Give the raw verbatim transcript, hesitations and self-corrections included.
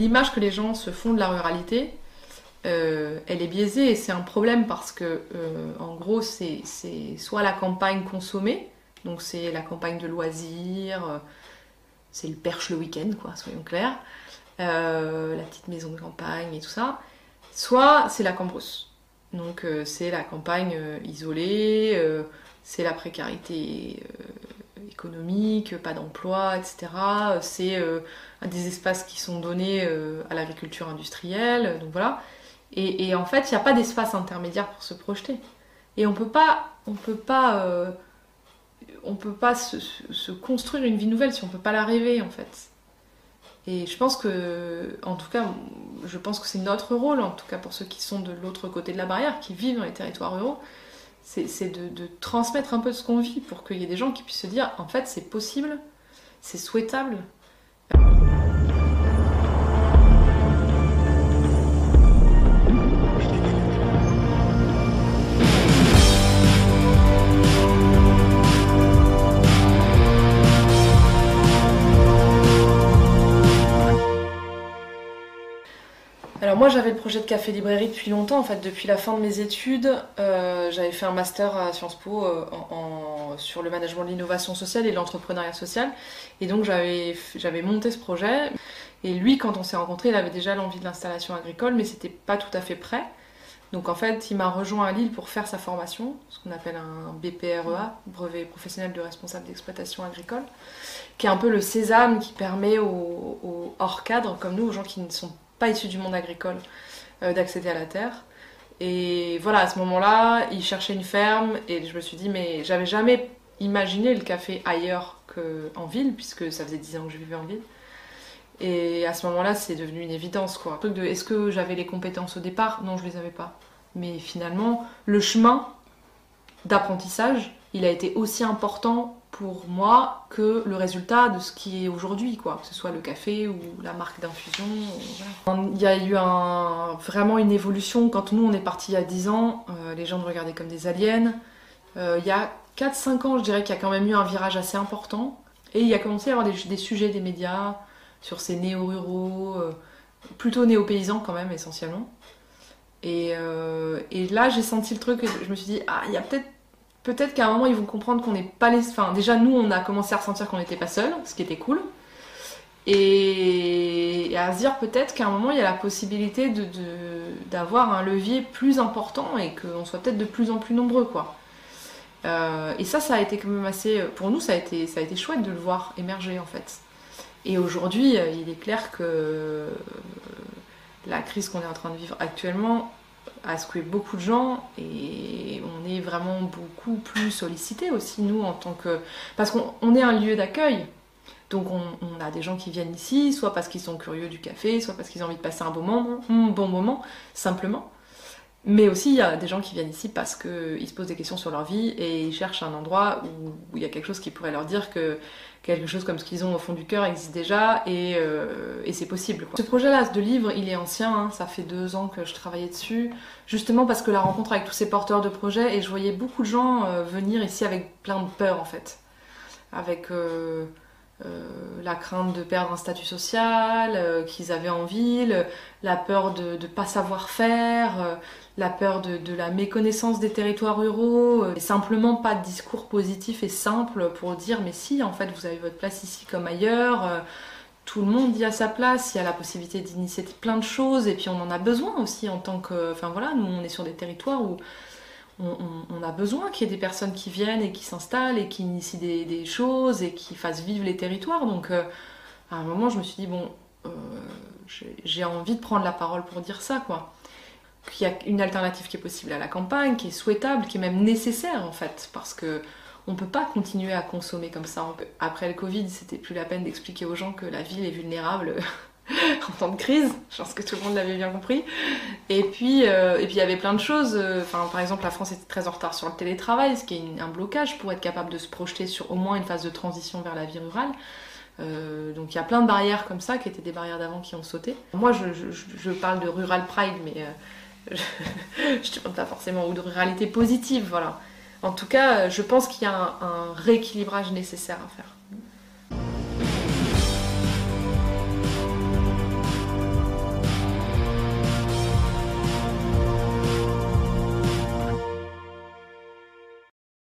L'image que les gens se font de la ruralité, euh, elle est biaisée et c'est un problème parce que, euh, en gros, c'est soit la campagne consommée, donc c'est la campagne de loisirs, euh, c'est le perche le week-end, quoi, soyons clairs, euh, la petite maison de campagne et tout ça, soit c'est la cambrousse. Donc euh, c'est la campagne euh, isolée, euh, c'est la précarité euh, économique, pas d'emploi, et cetera. C'est euh, des espaces qui sont donnés euh, à l'agriculture industrielle, donc voilà. Et, et en fait, il n'y a pas d'espace intermédiaire pour se projeter. Et on peut pas, on peut pas, euh, on peut pas se, se construire une vie nouvelle si on peut pas la rêver, en fait. Et je pense que, en tout cas, je pense que c'est notre rôle, en tout cas pour ceux qui sont de l'autre côté de la barrière, qui vivent dans les territoires ruraux, c'est de, de transmettre un peu ce qu'on vit pour qu'il y ait des gens qui puissent se dire, en fait, c'est possible, c'est souhaitable. Alors moi j'avais le projet de café-librairie depuis longtemps, en fait depuis la fin de mes études, euh, j'avais fait un master à Sciences Po euh, en, en, sur le management de l'innovation sociale et l'entrepreneuriat social, et donc j'avais monté ce projet, et lui quand on s'est rencontrés il avait déjà l'envie de l'installation agricole mais c'était pas tout à fait prêt, donc en fait il m'a rejoint à Lille pour faire sa formation, ce qu'on appelle un B P R E A, brevet professionnel de responsable d'exploitation agricole, qui est un peu le sésame qui permet aux, aux hors cadres comme nous, aux gens qui ne sont pas issus du monde agricole, euh, d'accéder à la terre. Et voilà, à ce moment-là, il cherchait une ferme et je me suis dit, mais j'avais jamais imaginé le café ailleurs qu'en ville, puisque ça faisait dix ans que je vivais en ville. Et à ce moment-là, c'est devenu une évidence, quoi. Le truc de, est-ce que j'avais les compétences au départ? Non, je les avais pas. Mais finalement, le chemin d'apprentissage, il a été aussi important pour moi que le résultat de ce qui est aujourd'hui, quoi, que ce soit le café ou la marque d'infusion. Voilà. Il y a eu un, vraiment une évolution. Quand nous on est partis il y a dix ans, euh, les gens nous regardaient comme des aliens. Euh, il y a quatre cinq ans, je dirais qu'il y a quand même eu un virage assez important. Et il y a commencé à y avoir des, des sujets des médias sur ces néo-ruraux, euh, plutôt néo-paysans quand même essentiellement. Et, euh, et là j'ai senti le truc et je me suis dit, ah il y a peut-être Peut-être qu'à un moment ils vont comprendre qu'on n'est pas les... Enfin déjà nous on a commencé à ressentir qu'on n'était pas seuls, ce qui était cool. Et, et à se dire peut-être qu'à un moment il y a la possibilité de, de, d'avoir un levier plus important et qu'on soit peut-être de plus en plus nombreux, quoi. Euh, et ça, ça a été quand même assez... Pour nous ça a été, ça a été chouette de le voir émerger en fait. Et aujourd'hui il est clair que la crise qu'on est en train de vivre actuellement a secoué beaucoup de gens et on est vraiment beaucoup plus sollicités aussi, nous, en tant que... Parce qu'on on est un lieu d'accueil, donc on, on a des gens qui viennent ici, soit parce qu'ils sont curieux du café, soit parce qu'ils ont envie de passer un bon moment, un bon moment, simplement. Mais aussi, il y a des gens qui viennent ici parce qu'ils se posent des questions sur leur vie et ils cherchent un endroit où, où il y a quelque chose qui pourrait leur dire que quelque chose comme ce qu'ils ont au fond du cœur existe déjà et, euh, et c'est possible, quoi. Ce projet-là de livre, il est ancien, hein, ça fait deux ans que je travaillais dessus, justement parce que la rencontre avec tous ces porteurs de projets, et je voyais beaucoup de gens euh, venir ici avec plein de peur en fait. Avec euh, euh, la crainte de perdre un statut social euh, qu'ils avaient en ville, la peur de ne pas savoir faire, euh, la peur de, de la méconnaissance des territoires ruraux, euh, et simplement pas de discours positif et simple pour dire mais si en fait vous avez votre place ici comme ailleurs, euh, tout le monde y a sa place, il y a la possibilité d'initier plein de choses et puis on en a besoin aussi en tant que... Enfin voilà, nous on est sur des territoires où on, on, on a besoin qu'il y ait des personnes qui viennent et qui s'installent et qui initient des, des choses et qui fassent vivre les territoires, donc euh, à un moment je me suis dit bon, euh, j'ai envie de prendre la parole pour dire ça, quoi. Qu'il y a une alternative qui est possible à la campagne, qui est souhaitable, qui est même nécessaire en fait, parce que on peut pas continuer à consommer comme ça. Après le Covid, c'était plus la peine d'expliquer aux gens que la ville est vulnérable en temps de crise. Je pense que tout le monde l'avait bien compris. Et puis, euh, et puis il y avait plein de choses. Enfin, par exemple, la France était très en retard sur le télétravail, ce qui est un blocage pour être capable de se projeter sur au moins une phase de transition vers la vie rurale. Euh, donc il y a plein de barrières comme ça, qui étaient des barrières d'avant qui ont sauté. Moi, je, je, je parle de Rural Pride, mais... Euh, je ne demande pas forcément, ou de ruralité positive, voilà. En tout cas, je pense qu'il y a un, un rééquilibrage nécessaire à faire.